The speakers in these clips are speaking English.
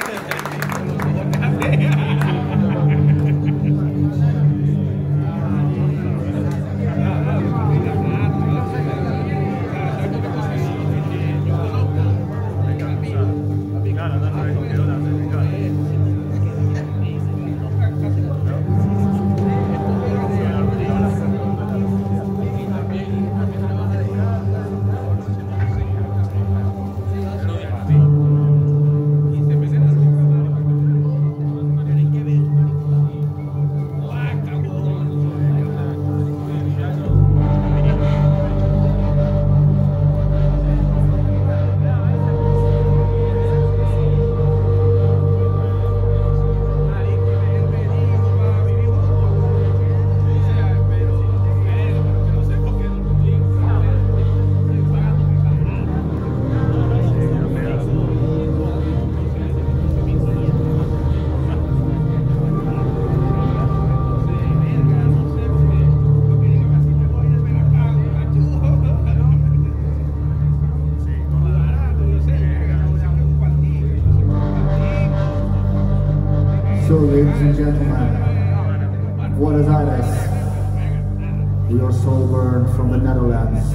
So, ladies and gentlemen, Buenos Aires, we are Soulburn from the Netherlands.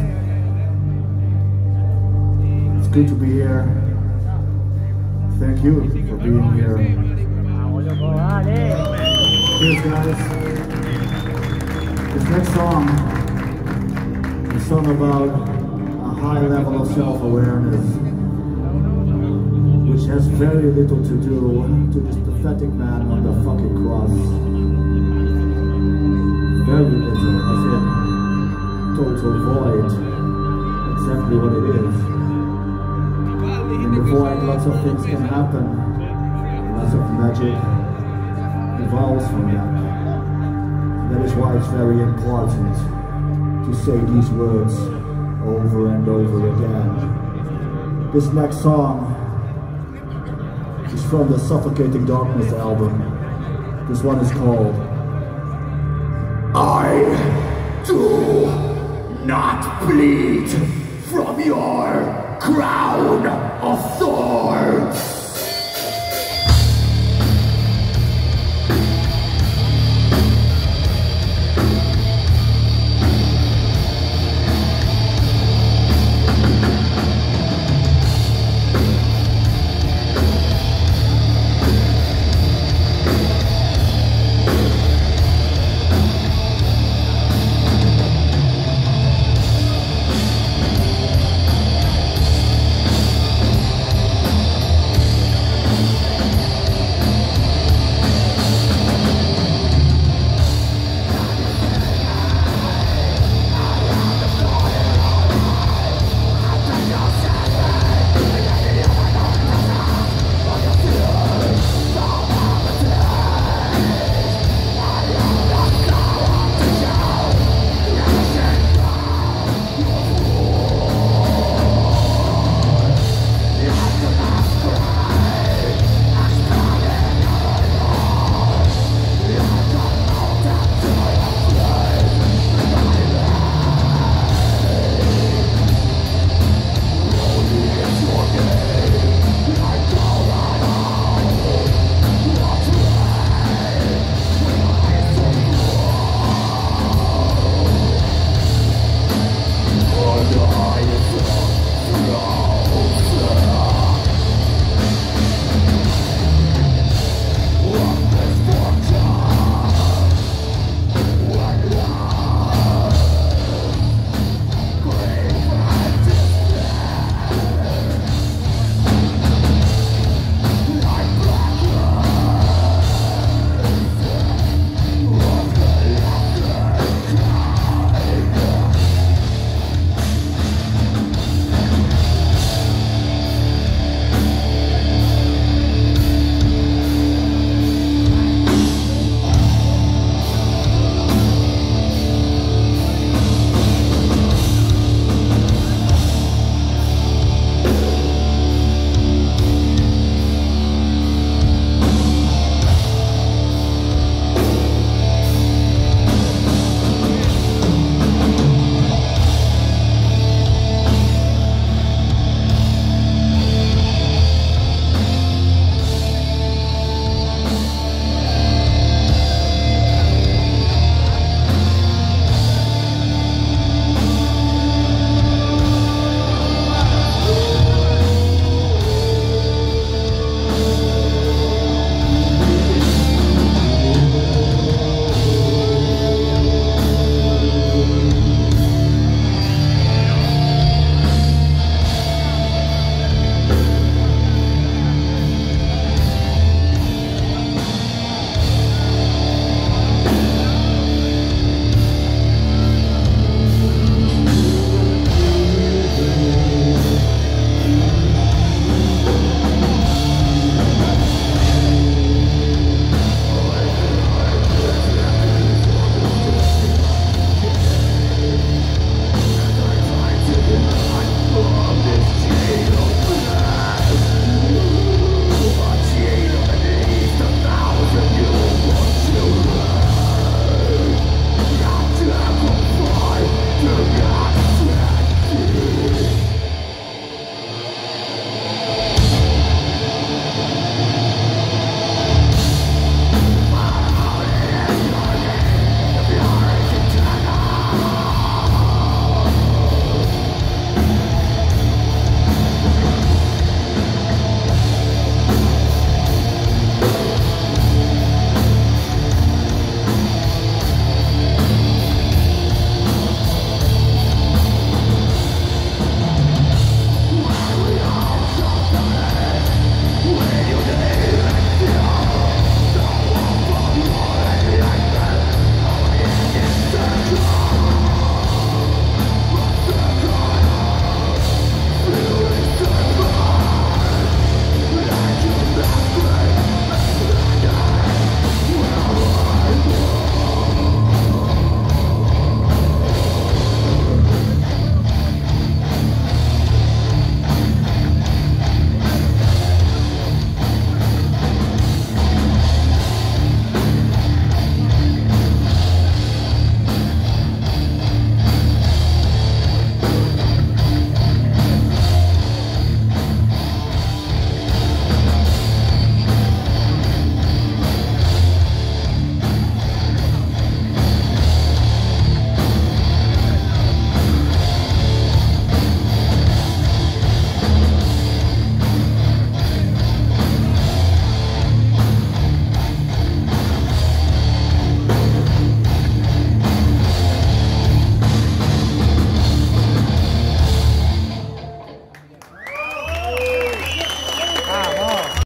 It's good to be here. Thank you for being here. Cheers, guys. This next song is a song about a high level of self-awareness, which has very little to do to this pathetic man on the fucking cross. Very little, as in total void. Exactly what it is. In the void, lots of things can happen. Lots of magic evolves from that. That is why it's very important to say these words over and over again. This next song is from the Suffocating Darkness album. This one is called I Do Not Bleed from Your Crown of Thorns.